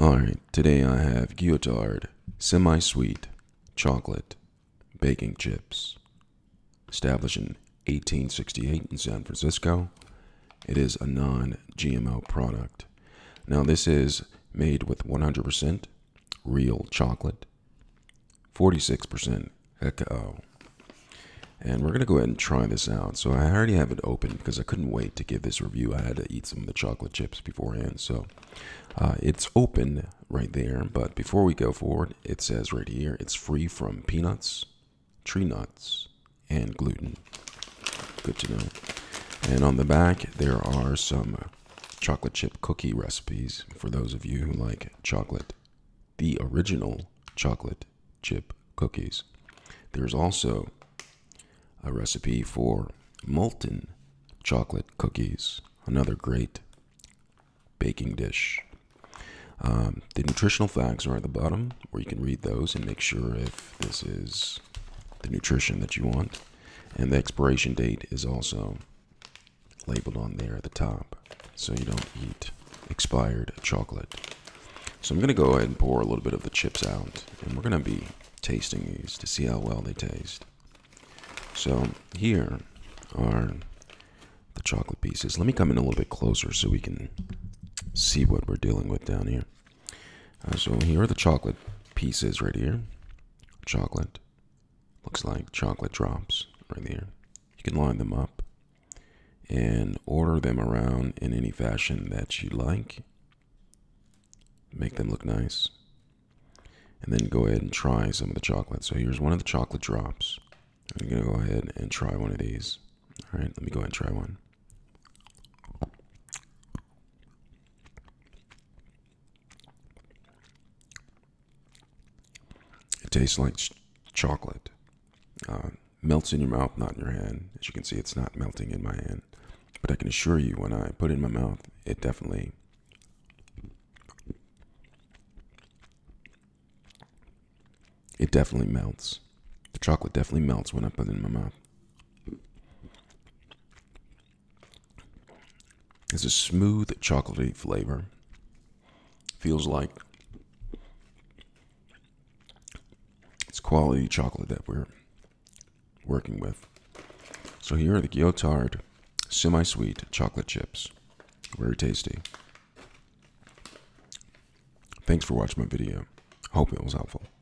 Alright, today I have Guiotard semi-sweet chocolate baking chips. Established in 1868 in San Francisco, it is a non-GMO product. Now this is made with 100% real chocolate, 46% cacao. And we're going to go ahead and try this out. So I already have it open because I couldn't wait to give this review. I had to eat some of the chocolate chips beforehand. So it's open right there. But before we go forward, it says right here, it's free from peanuts, tree nuts, and gluten. Good to know. And on the back, there are some chocolate chip cookie recipes for those of you who like chocolate, the original chocolate chip cookies. There's also a recipe for molten chocolate cookies, another great baking dish. The nutritional facts are at the bottom, where you can read those and make sure if this is the nutrition that you want. And the expiration date is also labeled on there at the top, so you don't eat expired chocolate. So I'm going to go ahead and pour a little bit of the chips out, and we're going to be tasting these to see how well they taste. So here are the chocolate pieces. Let me come in a little bit closer so we can see what we're dealing with down here. So here are the chocolate pieces right here. Chocolate. Looks like chocolate drops right there. You can line them up and order them around in any fashion that you like. Make them look nice. And then go ahead and try some of the chocolate. So here's one of the chocolate drops. I'm going to go ahead and try one of these. All right, let me go ahead and try one. It tastes like chocolate. Melts in your mouth, not in your hand. As you can see, it's not melting in my hand. But I can assure you, when I put it in my mouth, it definitely melts. The chocolate definitely melts when I put it in my mouth. It's a smooth, chocolatey flavor. Feels like it's quality chocolate that we're working with. So here are the Guiotard semi-sweet chocolate chips. Very tasty. Thanks for watching my video. Hope it was helpful.